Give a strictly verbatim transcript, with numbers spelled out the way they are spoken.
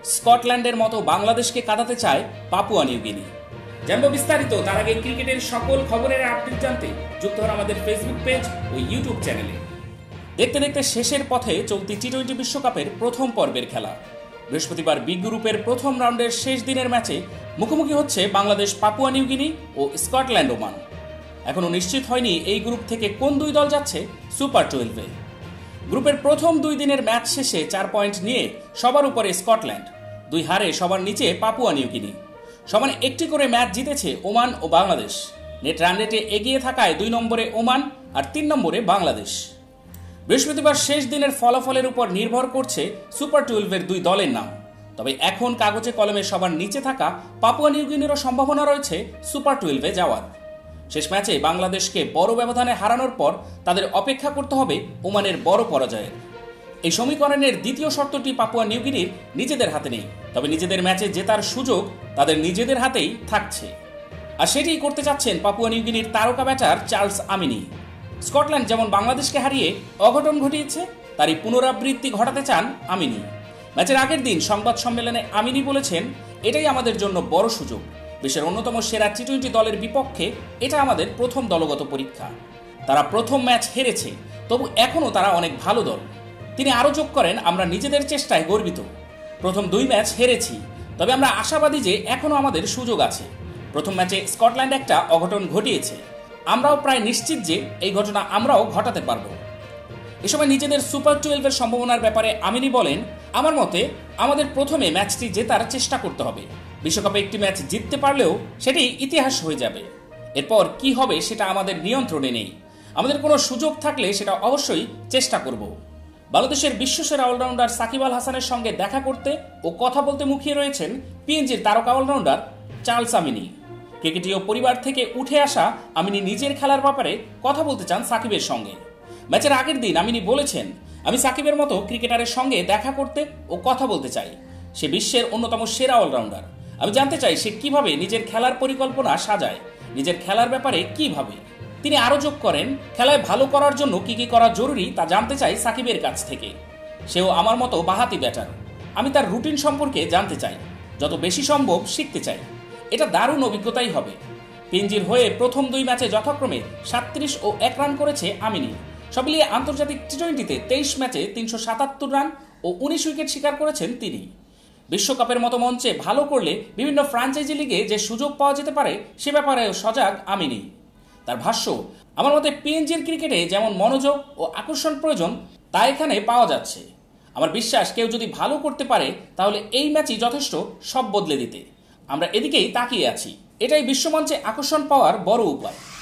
স্কটল্যান্ডের মতো বাংলাদেশকে কাঁদাতে চায় পাপুয়া নিউ গিনি। জানবো বিস্তারিত, তার আগে ক্রিকেটের সকল খবরের আপডেট জানতে যুক্ত হন আমাদের ফেসবুক পেজ ও ইউটিউব চ্যানেলে। দেখতে দেখতে শেষের পথে চলতি টি টোয়েন্টি বিশ্বকাপের প্রথম পর্বের খেলা। বৃহস্পতিবার বি গ্রুপের প্রথম রাউন্ডের শেষ দিনের ম্যাচে মুখোমুখি হচ্ছে বাংলাদেশ পাপুয়া নিউ গিনি ও স্কটল্যান্ড ওমান। এখনও নিশ্চিত হয়নি এই গ্রুপ থেকে কোন দুই দল যাচ্ছে সুপার টুয়েলভে। গ্রুপের প্রথম দুই দিনের ম্যাচ শেষে চার পয়েন্ট নিয়ে সবার উপরে স্কটল্যান্ড, দুই হারে সবার নিচে পাপুয়া নিউ গিনি। সমান একটি করে ম্যাচ জিতেছে ওমান ও বাংলাদেশ। নেট রান রেটে এগিয়ে থাকায় দুই নম্বরে ওমান আর তিন নম্বরে বাংলাদেশ। বৃহস্পতিবার শেষ দিনের ফলাফলের উপর নির্ভর করছে সুপার টুয়েলভের দুই দলের নাম। তবে এখন কাগজে কলমে সবার নিচে থাকা পাপুয়া নিউ গিনিরও সম্ভাবনা রয়েছে সুপার টুয়েলভে যাওয়ার। শেষ ম্যাচে বাংলাদেশকে বড় ব্যবধানে হারানোর পর তাদের অপেক্ষা করতে হবে ওমানের বড় পরাজয়ের। এই সমীকরণের দ্বিতীয় শর্তটি পাপুয়া নিউ গিনির নিজেদের হাতে নেই, তবে নিজেদের ম্যাচে জেতার সুযোগ তাদের নিজেদের হাতেই থাকছে। আর সেটিই করতে চাচ্ছেন পাপুয়া নিউ গিনির তারকা ব্যাটার চার্লস আমিনি। স্কটল্যান্ড যেমন বাংলাদেশকে হারিয়ে অঘটন ঘটিয়েছে, তারই পুনরাবৃত্তি ঘটাতে চান আমিনি। ম্যাচের আগের দিন সংবাদ সম্মেলনে আমিনি বলেছেন, এটাই আমাদের জন্য বড় সুযোগ। বিশ্বের অন্যতম সেরা টি টোয়েন্টি দলের বিপক্ষে এটা আমাদের প্রথম দলগত পরীক্ষা। তারা প্রথম ম্যাচ হেরেছে, তবু এখনও তারা অনেক ভালো দল। তিনি আরও যোগ করেন, আমরা নিজেদের চেষ্টায় গর্বিত। প্রথম দুই ম্যাচ হেরেছি, তবে আমরা আশাবাদী যে এখনও আমাদের সুযোগ আছে। প্রথম ম্যাচে স্কটল্যান্ড একটা অঘটন ঘটিয়েছে, আমরাও প্রায় নিশ্চিত যে এই ঘটনা আমরাও ঘটাতে পারব। এ সময় নিজেদের সুপার টুয়েলভের সম্ভাবনার ব্যাপারে আমিনি বলেন, আমার মতে আমাদের প্রথমে ম্যাচটি জেতার চেষ্টা করতে হবে। বিশ্বকাপে একটি ম্যাচ জিততে পারলেও সেটি ইতিহাস হয়ে যাবে। এরপর কি হবে সেটা আমাদের নিয়ন্ত্রণে নেই। আমাদের কোনো সুযোগ থাকলে সেটা অবশ্যই চেষ্টা করব। বাংলাদেশের বিশ্বসেরা অলরাউন্ডার সাকিব আল হাসানের সঙ্গে দেখা করতে ও কথা বলতে মুখিয়ে রয়েছেন পিএনজির তারকা অলরাউন্ডার চার্লস আমিনি। ক্রিকেটীয় পরিবার থেকে উঠে আসা আমিনি নিজের খেলার ব্যাপারে কথা বলতে চান সাকিবের সঙ্গে। ম্যাচের আগের দিন আমিনি বলেছেন, আমি সাকিবের মতো ক্রিকেটারের সঙ্গে দেখা করতে ও কথা বলতে চাই। সে বিশ্বের অন্যতম সেরা অলরাউন্ডার। আমি জানতে চাই সে কিভাবে নিজের খেলার পরিকল্পনা সাজায়, নিজের খেলার ব্যাপারে কিভাবে। তিনি আরও যোগ করেন, খেলায় ভালো করার জন্য কি কি করা জরুরি তা জানতে চাই সাকিবের কাছ থেকে। সেও আমার মতো বাহাতি ব্যাটার। আমি তার রুটিন সম্পর্কে জানতে চাই, যত বেশি সম্ভব শিখতে চাই। এটা দারুণ অভিজ্ঞতাই হবে। পিএনজির হয়ে প্রথম দুই ম্যাচে যথাক্রমে সাতত্রিশ ও এক রান করেছে আমিনি। সব মিলিয়ে আন্তর্জাতিক টি টোয়েন্টিতে তেইশ ম্যাচে তিনশো সাতাত্তর রান ও উনিশ উইকেট শিকার করেছেন তিনি। বিশ্বকাপের মতো মঞ্চে ভালো করলে বিভিন্ন ফ্র্যাঞ্চাইজি লিগে যে সুযোগ পাওয়া যেতে পারে সে ব্যাপারেও সজাগ আমিনি। তার ভাষ্য, আমার মতে পিএনজির ক্রিকেটে যেমন মনোযোগ ও আকর্ষণ প্রয়োজন তা এখানে পাওয়া যাচ্ছে। আমার বিশ্বাস কেউ যদি ভালো করতে পারে তাহলে এই ম্যাচই যথেষ্ট সব বদলে দিতে। আমরা এদিকেই তাকিয়ে আছি। এটাই বিশ্বমঞ্চে আকর্ষণ পাওয়ার বড় উপায়।